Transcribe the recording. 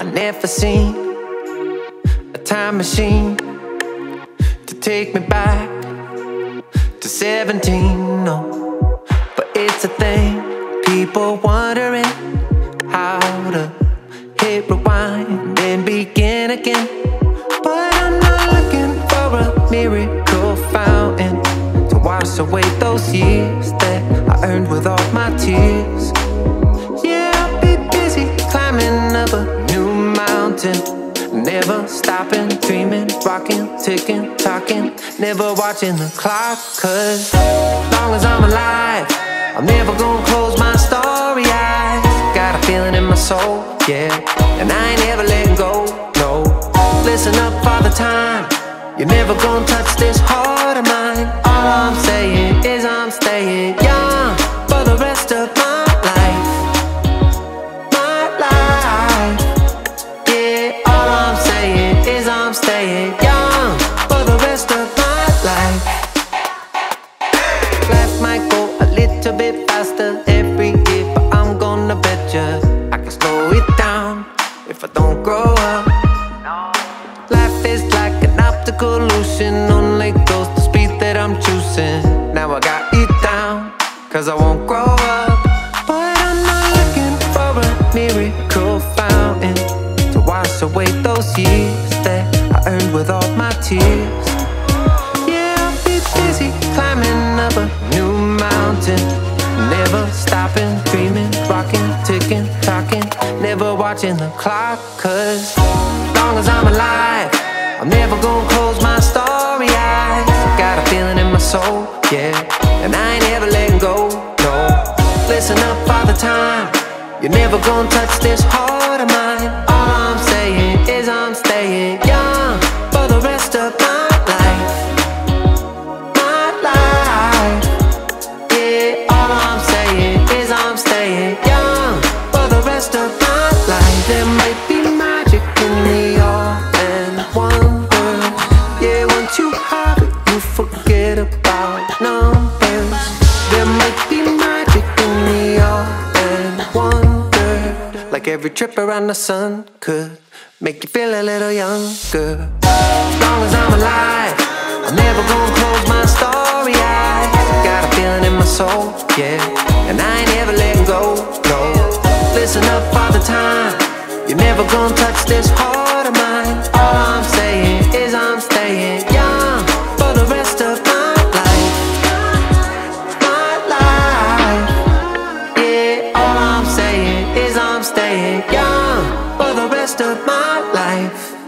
never seen a time machine to take me back to 17, no. But it's a thing, people wondering how to hit rewind and begin again. But I'm not looking for a miracle fountain to wash away those years that I earned with all my tears. Yeah, I'll be busy climbing up a new mountain, never stopping, dreaming, rocking, ticking, talking, never watching the clock. Cause as long as I'm alive, I'm never gonna close my story eyes. Got a feeling in my soul, yeah, and I ain't ever letting go, no. Listen up all the time, you're never gonna touch this heart of mine. All I'm saying is I'm staying young for the rest of my life. My life, yeah. All I'm saying is I'm staying young for the rest of my life. Life might go a little bit faster every year, but I'm gonna bet you I can slow it down if I don't grow up. Life is like an optical illusion, only goes the speed that I'm choosing. Now I got it down, cause I won't grow up. But I'm not looking for a miracle fountain to wash away those years that I earned with all my tears. Yeah, I'll be busy climbing up a new mountain, never stopping, dreaming, rocking, ticking, talking, never watching the clock. Cause as long as I'm alive, I'm never gonna close my story eyes. Got a feeling in my soul, yeah, and I ain't ever letting go, no. Listen up all the time, you're never gonna touch this heart of mine. All I'm saying is I'm staying young for the rest of my life. My life, yeah. All I'm saying is I'm staying young for the rest of my life. There might be magic in the all and wonder, yeah. Once you have it, you forget about numbers. There might be magic in the all and wonder, like every trip around the sun could make you feel a little younger. As long as I'm alive, I'm never gonna close my story eyes. Got a feeling in my soul, yeah, and I ain't ever letting go, no. Listen up all the time, you're never gonna touch this heart of mine. All I'm saying is I'm staying young for the rest of my life. My life, yeah. All I'm saying is I'm staying young for the rest of my life.